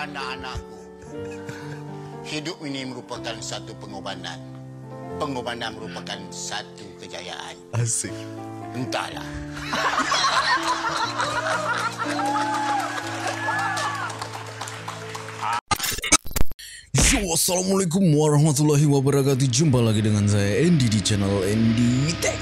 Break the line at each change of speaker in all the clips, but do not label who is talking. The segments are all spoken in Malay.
anak-anakku, hidup ini merupakan satu pengorbanan. Pengorbanan merupakan satu kejayaan.
Asik.
Entahlah.
Yo, assalamualaikum warahmatullahi wabarakatuh. Jumpa lagi dengan saya Andy di channel Andy Tech.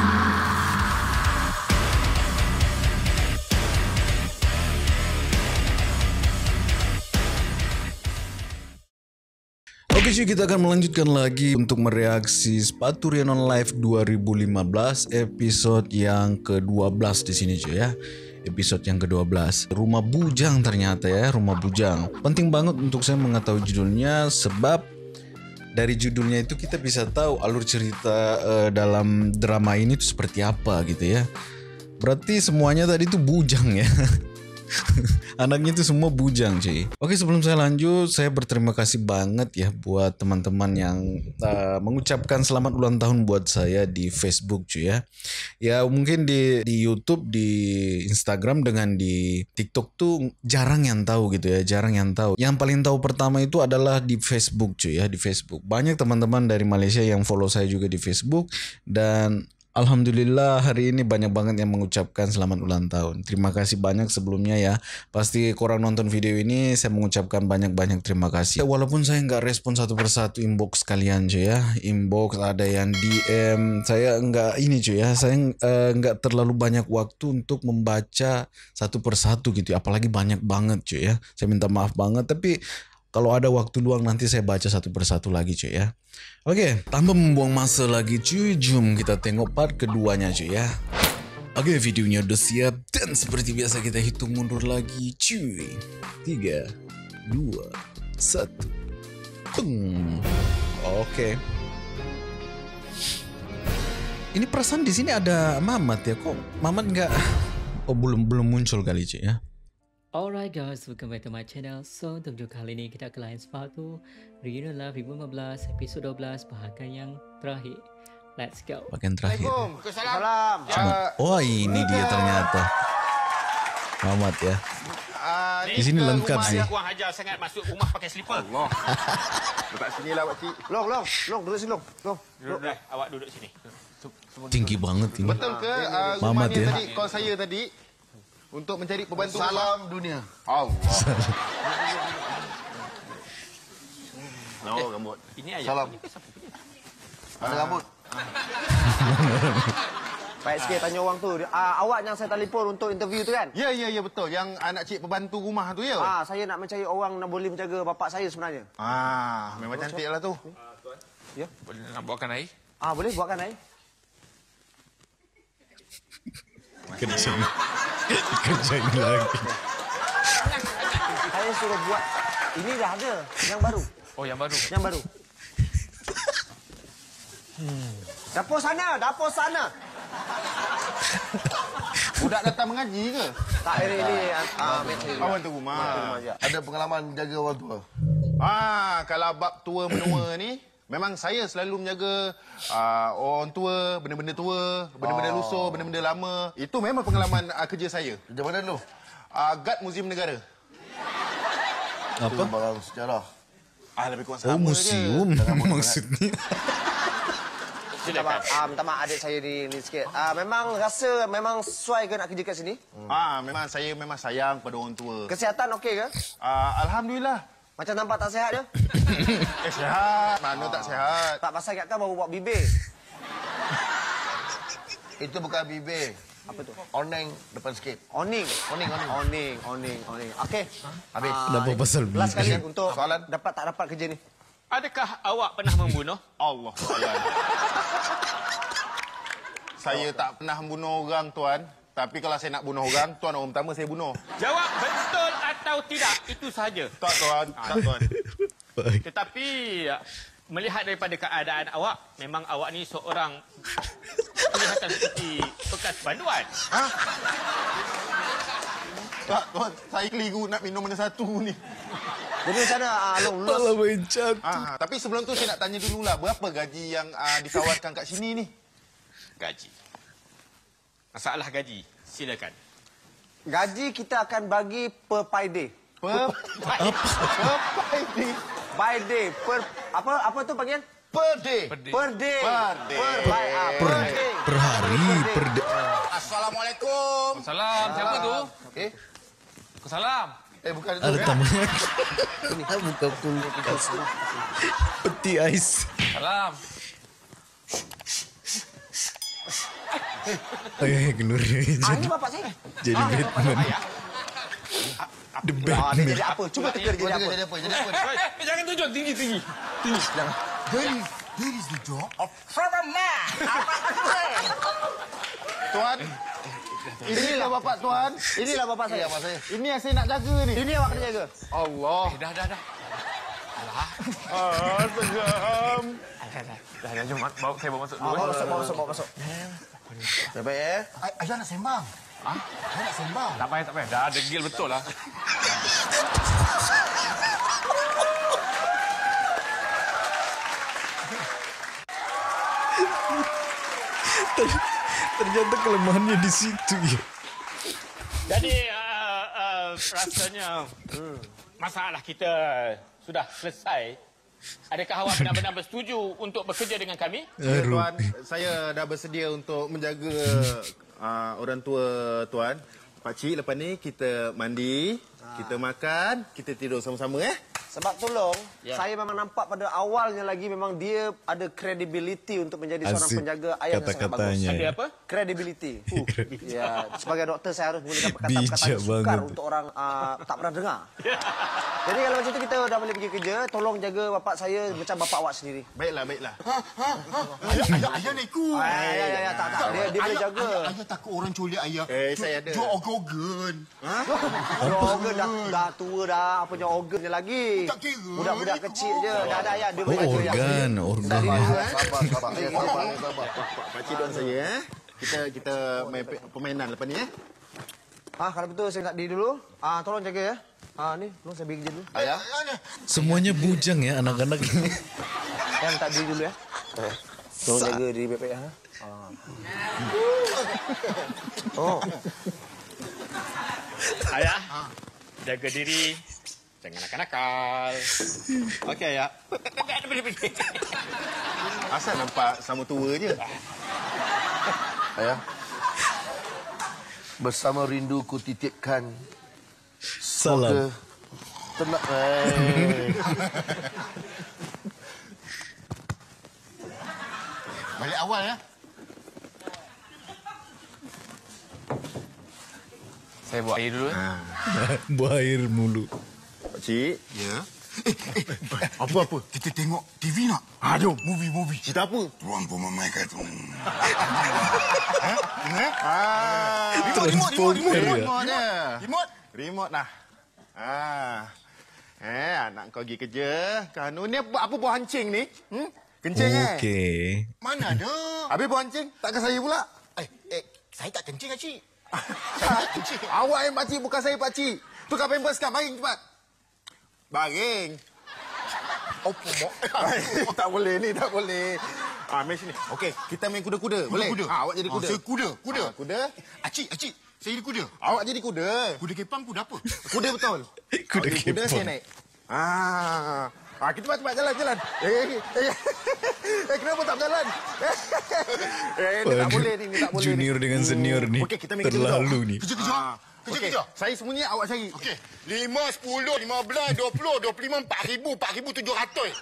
Oke cuy, kita akan melanjutkan lagi untuk mereaksi sepatu Rhiannon Live 2015 episode yang ke-12 di sini cuy ya. Episode yang ke-12. Rumah Bujang ternyata ya, Rumah Bujang. Penting banget untuk saya mengetahui judulnya sebab dari judulnya itu kita bisa tahu alur cerita dalam drama ini tuh seperti apa gitu ya. Berarti semuanya tadi tuh bujang ya. Anaknya itu semua bujang cuy. Oke, sebelum saya lanjut, saya berterima kasih banget ya buat teman-teman yang mengucapkan selamat ulang tahun buat saya di Facebook cuy ya. Ya mungkin di YouTube, di Instagram dengan di TikTok tuh jarang yang tahu gitu ya, jarang yang tahu. Yang paling tahu pertama itu adalah di Facebook cuy ya, di Facebook. Banyak teman-teman dari Malaysia yang follow saya juga di Facebook dan alhamdulillah hari ini banyak banget yang mengucapkan selamat ulang tahun. Terima kasih banyak sebelumnya ya. Pasti korang nonton video ini saya mengucapkan banyak-banyak terima kasih. Walaupun saya nggak respon satu persatu inbox kalian cuy ya. Inbox ada yang DM. Saya nggak ini cuy ya. Saya nggak terlalu banyak waktu untuk membaca satu persatu gitu. Apalagi banyak banget cuy ya. Saya minta maaf banget tapi kalau ada waktu luang nanti saya baca satu persatu lagi cuy ya. Oke, tanpa membuang masa lagi cuy, jom kita tengok part keduanya cuy ya. Oke, videonya udah siap dan seperti biasa kita hitung mundur lagi cuy. 3, 2, 1. Peng. Oke. Ini perasaan di sini ada Mamat ya, kok Mamat nggak? Oh belum muncul kali cuy ya.
Alright guys, welcome back to my channel. So untuk video kali ini kita akan lain sepatu Rhiannon Live 2015 episod 12 bahagian yang terakhir. Let's go.
Bagian terakhir.
Assalamualaikum.
Cuma, oh ini dia ternyata. Mamat ya. Di sini lengkap sih.
Kurang ajar sangat masuk rumah pakai slipper. Allah.
Dekat sini lah pakcik. Long, duduk sini long.
Duduk. Awak duduk sini.
Tinggi banget ini.
Betul ke
Mamat ya.
tadi call saya tadi untuk mencari pembantu
Salam dunia.
Allah.
No, rambut.
Ini ayah.
Salam.
Ini siapa punya?
Ada rambut.
Baik sikit tanya orang tu. Awak yang saya telefon untuk interview tu kan?
Ya betul. Yang anak cik pembantu rumah tu ya.
Saya nak mencari orang yang boleh menjaga bapak saya sebenarnya.
Memang cantik lah tu.
Ya?
Boleh nak buatkan air?
Boleh buatkan air?
Kerja lagi.
Saya suruh buat. Ini dah ada. Yang baru.
Oh, yang baru.
Yang baru. Dapur sana.
Budak datang mengaji ke?
Tak, ini.
Orang tu rumah.
Ada pengalaman jaga orang tua.
Kalau bab tua menua ni, memang saya selalu menjaga orang tua, benda-benda tua, benda-benda lusuh, benda-benda lama. Itu memang pengalaman kerja saya.
Kerja mana dulu?
Guard Muzium Negara.
Apa?
Barang sejarah.
Lebih kurang sama
Oh museum maksudnya.
Minta maaf adik saya ni sikit. Memang rasa memang sesuai ke nak kerja kat sini?
Memang saya memang sayang pada orang tua.
Kesihatan okey ke?
Alhamdulillah.
Macam nampak tak sihat je?
Sihat. Mana tak sihat.
Tak pasal kat baru buat bibir.
Itu bukan bibir.
Apa tu?
Oneng depan sikit.
Oning. Okey.
Habis.
Kenapa pasal
Last kali
bibir?
untuk
Soalan?
dapat tak dapat kerja ni.
Adakah awak pernah membunuh?
Allah. Saya tak pernah membunuh orang, Tuan. Tapi kalau saya nak bunuh orang, Tuan orang pertama saya bunuh.
Jawab betul atau tidak. Itu sahaja.
Tak, Tuan. Tak, Tuan.
Baik.
Tetapi melihat daripada keadaan awak, memang awak ni seorang kelihatan seperti bekas banduan.
Tak, Tuan. Saya keliru nak minum mana satu ni.
Jadi macam mana Long lulus?
Malah main cantik.
Tapi sebelum tu saya nak tanya dululah. Berapa gaji yang ditawarkan kat sini ni?
Gaji. Masalah gaji. Silakan.
Gaji kita akan bagi per day. By day. Apa tu panggilan?
Per day.
Per day.
Per hari, per
Assalamualaikum.
Salam. Siapa tu? Salam.
Bukan itu.
ada tamunya. Buka peti ais.
Salam.
Kenur
Ini
jadi
bapak saya.
jadi Batman. The
Dia
Batman.
jadi apa? Cuba teka dia jadi apa.
Jangan tunjuk tinggi.
That is the job of a man. Tuan, inilah bapak tuan.
Inilah bapak saya.
Ini yang saya nak jaga ni.
Ini awak kena jaga.
Allah.
Dah.
Segam.
Dah, jom. Saya bawa masuk dulu.
Bawa masuk. Baik ya.
Ayah nak sembang. Ayah nak sembang.
Tak payah. Dah degil betul lah.
Ternyata kelemahannya di situ ya.
Jadi rasanya masalah kita sudah selesai. Adakah awak benar-benar bersetuju untuk bekerja dengan kami?
Ya, tuan, saya dah bersedia untuk menjaga orang tua tuan. Pakcik, lepas ni kita mandi, kita makan, kita tidur sama-sama
Sebab tolong, saya memang nampak pada awalnya lagi memang dia ada credibility untuk menjadi seorang
Asik
penjaga ayam yang sangat bagus.
kata-katanya.
Ada apa?
Credibility. Ya, sebagai doktor saya harus menggunakan perkataan-perkataan
Bijak
yang sukar
banget.
untuk orang tak pernah dengar. Jadi kalau macam tu kita dah boleh pergi kerja, tolong jaga bapak saya macam bapak awak sendiri.
Baiklah.
Ayah nak ikut.
Ya, tak. Dia boleh jaga.
Ayah takut orang culik ayah.
Saya ada.
Jual organ.
Organ dah tua dah, apa punya organnya lagi.
Tak kira.
Budak-budak kecil je. Dah ya, dia
Oh,
boleh jaga.
organ.
Sabar. Pakcik doang saya Kita main permainan lepas ni
Kalau betul saya nak diri dulu. Tolong jaga ya. Ni, tolong saya pergi kerja dulu.
Ayah.
Semuanya bujang ya anak-anak ini.
Yang tak diri dulu ya. Tolong jaga diri baik-baik ya.
Ayah, jaga diri. Jangan nakal-nakal.
Okey, ayah. Asal nampak sama tua je.
Ayah. Bersama rindu ku titipkan
Salam.
tenang. Balik awal ya.
Saya buat air dulu.
Buah air mulu.
Pakcik.
Ya. Apa? Kita tengok TV nak?
Jom.
Movie.
Cerita apa?
Tuan pun memainkan tu.
Transformer ya.
Remote dia.
Remote?
Remote lah. Anak kau pergi kerja. Kanu ni apa buah hancing ni? Kencing
Okey.
Mana ada?
Habis buah hancing, takkan saya pula?
Saya tak kencing, Cik.
Awak yang pakcik, bukan saya pakcik. Tukar pampers sekarang, baring cepat. Baring.
Apa, Mak?
Tak boleh ni, tak boleh. Main sini. Okey, kita main kuda-kuda. Boleh?
Kuda.
Awak jadi kuda.
Saya kuda.
Kuda.
Acik. Saya jadi kuda.
Awak jadi kuda.
Kuda kepang, kuda apa?
Kuda betul.
Kuda
Awak jadi kuda,
kepang.
saya naik. Kita cepat jalan. Kenapa tak berjalan? Ni tak boleh ni, tak boleh.
Junior dengan senior ni.
Okey, kita main kerja
terlalu ni.
Kerja.
Okey, saya sembunyi, awak cari.
Okey. 5, 10, 15, 20, 25, 4,000, 4,700.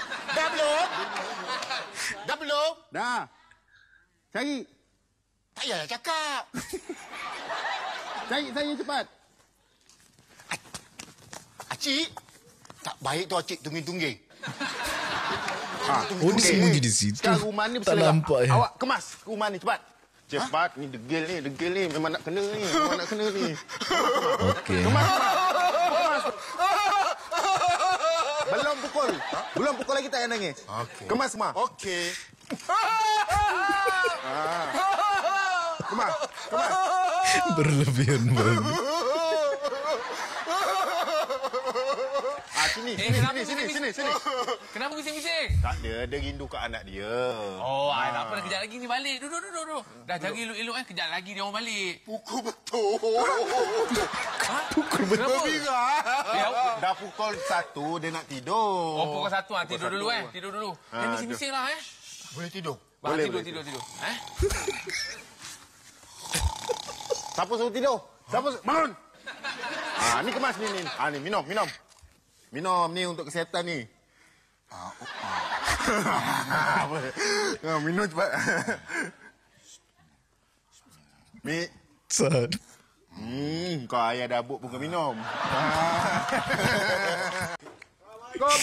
Dah belum?
Dah. Cari.
Tak payahlah cakap.
Cari saya cepat.
Acik. Tak baik tu Acik tungging-tungging.
Oh, dia sembunyi di situ.
Sekarang rumah ni
Tak
berselagak.
nampak ya.
Awak kemas rumah ni cepat. Cepat, ni degil ni. Memang nak kena ni.
Okey.
Belum pukul lagi tak payah nangis.
Okey.
Kemas semua.
Okey.
Kemas.
Berlebihan banget.
Kenapa
Sini.
Kenapa bising-bising?
Tak ada, dia rindu kat anak dia.
Oh, tak apa. Kejap lagi ni balik. Duduk. Dah jaga elok-elok kan. Kejap lagi dia orang balik.
Pukul betul.
Pukul betul?
Gembira. Dah pukul 1, dia nak tidur.
Oh, pukul 1. Tidur dulu Tidur dulu. Bising-bising lah
Boleh tidur?
Boleh. Tidur.
Siapa suruh tidur? Bangun! Ni kemas ni. Ni minum. Minum ni untuk kesihatan ni. Minum cepat.
Sad.
Kau ayah dah buk pun kau minum. Kop.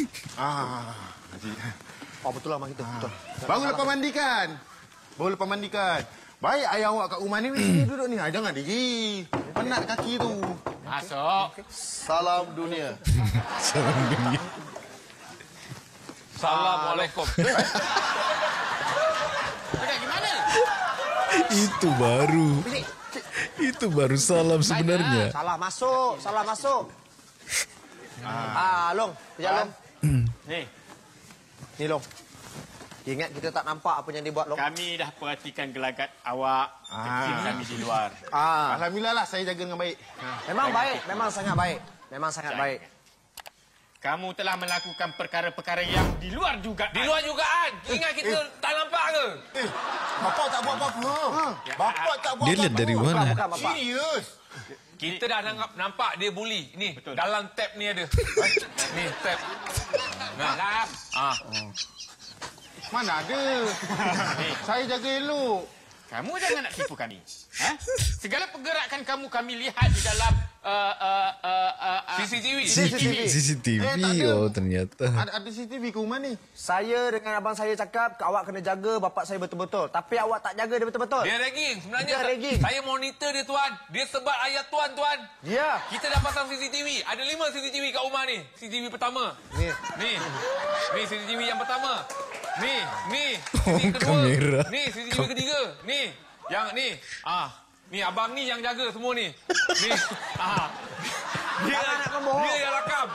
Betul lah mak kita. Betul.
Baru lepas mandikan. Baik ayah awak kat rumah ni, sini duduk ni. Jangan diri. Penat kaki tu.
Masuk.
Salam dunia.
Assalamualaikum. Gimana?
Itu baru salam sebenarnya.
Salah masuk. Long. Kejap, Long. Ni, Long. Ingat kita tak nampak apa yang dia buat, Long.
Kami dah perhatikan gelagat awak kecil kami di luar.
Alhamdulillah lah saya jaga dengan baik.
Memang baik. Memang sangat baik.
Kamu telah melakukan perkara-perkara yang di luar dugaan.
Di luar jugaan. Ingat kita tak nampak ke?
Bapak tak buat apa-apa. Bapak tak buat
Dia lihat dari mana?
Bukan, Bapak.
Serius.
Kita dah nampak dia bully. Ni, dalam tab ni ada. Ni, tab. Nah.
Mana ada? Saya jaga elok.
Kamu jangan nak tipu kami. Segala pergerakan kamu kami lihat di dalam
CCTV. Oh, ternyata.
Ada CCTV ke rumah ni?
Saya dengan abang saya cakap awak kena jaga bapak saya betul-betul. Tapi awak tak jaga dia betul-betul.
Dia ragging. Sebenarnya
Dia ragging.
saya monitor dia, Tuan. Dia sebat ayat Tuan.
Ya.
Kita dah pasang CCTV. Ada 5 CCTV kat rumah ni. CCTV pertama. Ni CCTV yang pertama. Ni CCTV kedua.
Kamera.
Ni CCTV ketiga. Ni. Yang ni. Ni abang ni yang jaga semua ni. Ni. Dia yang rakam.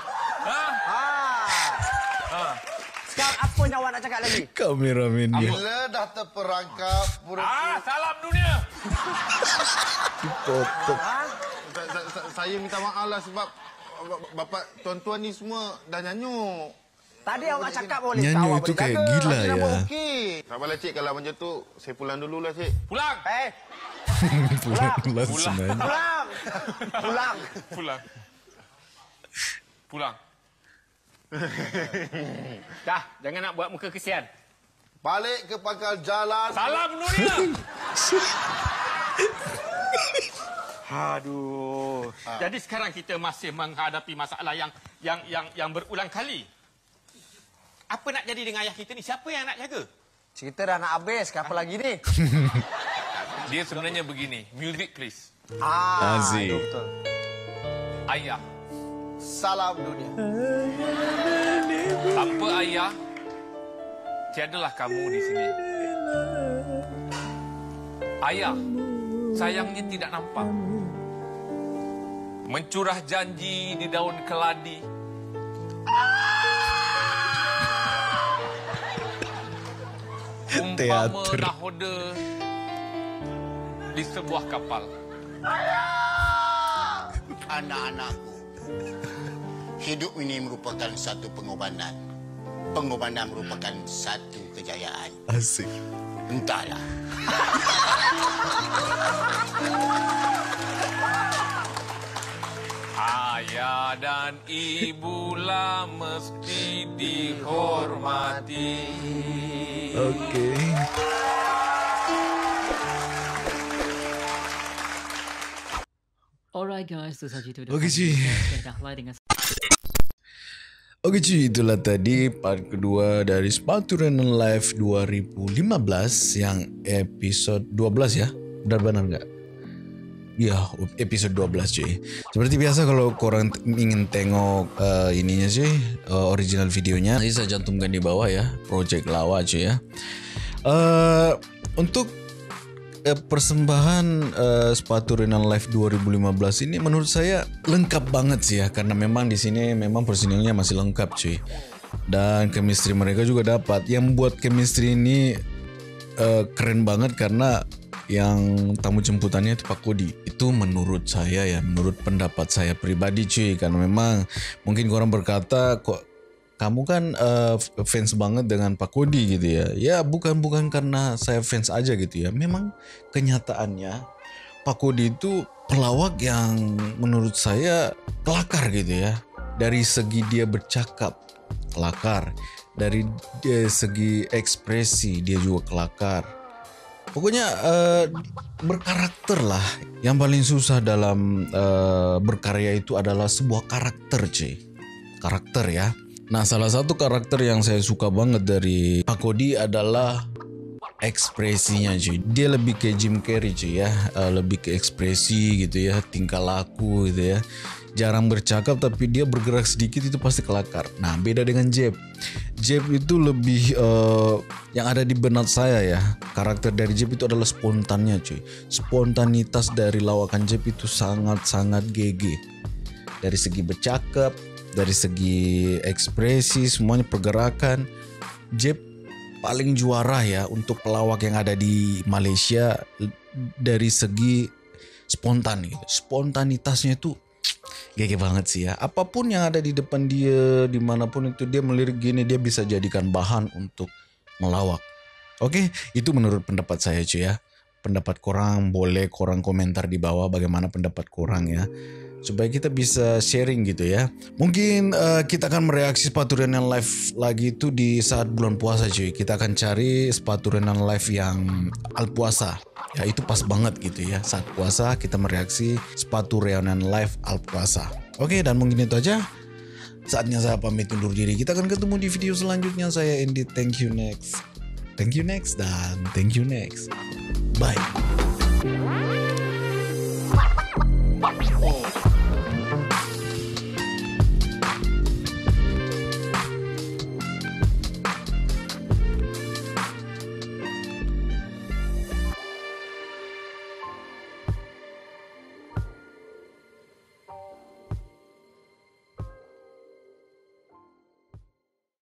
Sekarang apa yang awak nak cakap lagi?
Kameramen dia.
Bila dah terperangkap
Salam dunia.
Dipotong.
Saya minta maaf lah sebab bapak tuan-tuan ni semua dah nyanyuk.
Tadi awak cakap boleh.
Nyanyi
awak
itu
boleh
kayak
jaga.
gila ya.
Okey. Tak apalah cik, kalau macam tu saya pulang dululah cik.
Pulang.
Pulang sebenarnya.
Pulang.
Dah, jangan nak buat muka kesian.
balik ke pangkal jalan.
Salam dunia.
Aduh. Jadi sekarang kita masih menghadapi masalah yang berulang kali. Apa nak jadi dengan ayah kita ni? Siapa yang nak jaga?
Cerita dah nak habis. Apa lagi ni?
Dia sebenarnya begini. Music please.
Aziz.
Betul.
Ayah.
Salam dunia.
Tanpa ayah, tiadalah kamu di sini. Ayah, sayangnya tidak nampak. Mencurah janji di daun keladi. Umpama
Teater.
nahoda di sebuah kapal.
Anak-anakku, hidup ini merupakan satu pengorbanan. Pengorbanan merupakan satu kejayaan.
Asik.
Entahlah.
Ayah dan ibulah mesti dihormati.
Oke.
Alright guys, itu saja itu.
Oke, cuy.
Dahlah dengan
Oke cuy, itulah tadi part kedua dari Sepatu Renon Live 2015 yang episode 12 ya. Benar-benar nggak? Ya, episode 12 cuy. Seperti biasa kalau korang ingin tengok ininya cuy, original videonya, nanti saya cantumkan di bawah ya, Project Lawa cuy ya. Untuk persembahan sepatu Renan Life 2015 ini menurut saya lengkap banget sih ya, karena memang di sini memang personilnya masih lengkap cuy, dan chemistry mereka juga dapat. Yang buat chemistry ini keren banget karena yang tamu jemputannya itu Pak Kodi. Itu menurut saya ya, menurut pendapat saya pribadi cuy, karena memang mungkin orang berkata kok kamu kan fans banget dengan Pak Kodi gitu ya. Ya bukan karena saya fans aja gitu ya. Memang kenyataannya Pak Kodi itu pelawak yang menurut saya kelakar gitu ya. Dari segi dia bercakap kelakar, dari segi ekspresi dia juga kelakar. Pokoknya berkarakter lah. Yang paling susah dalam berkarya itu adalah sebuah karakter cuy. Karakter ya. Nah, salah satu karakter yang saya suka banget dari Pak Kodi adalah ekspresinya cuy. Dia lebih ke Jim Carrey cuy ya, lebih ke ekspresi gitu ya, tingkah laku gitu ya. Jarang bercakap tapi dia bergerak sedikit itu pasti kelakar. Nah, beda dengan Jeb. Jeb itu lebih yang ada di benak saya ya. Karakter dari Jeb itu adalah spontannya cuy. Spontanitas dari lawakan Jeb itu sangat-sangat GG. Dari segi bercakap, dari segi ekspresi, semuanya pergerakan. Jeb paling juara ya untuk pelawak yang ada di Malaysia dari segi spontan gitu. Spontanitasnya itu GG banget sih ya. Apapun yang ada di depan dia, dimanapun itu dia melirik gini, dia bisa jadikan bahan untuk melawak. Oke, itu menurut pendapat saya cuy ya. Pendapat korang boleh korang komentar di bawah bagaimana pendapat korang ya, supaya kita bisa sharing gitu ya. Mungkin kita akan mereaksi sepatu Renan Life lagi itu di saat bulan puasa cuy. Kita akan cari sepatu Renan Life yang al puasa. Ya itu pas banget gitu ya. Saat puasa kita mereaksi sepatu Renan Life al puasa. Oke, dan mungkin itu aja. Saatnya saya pamit undur diri. Kita akan ketemu di video selanjutnya. Saya Andy. Thank you next. Thank you next dan thank you next. Bye.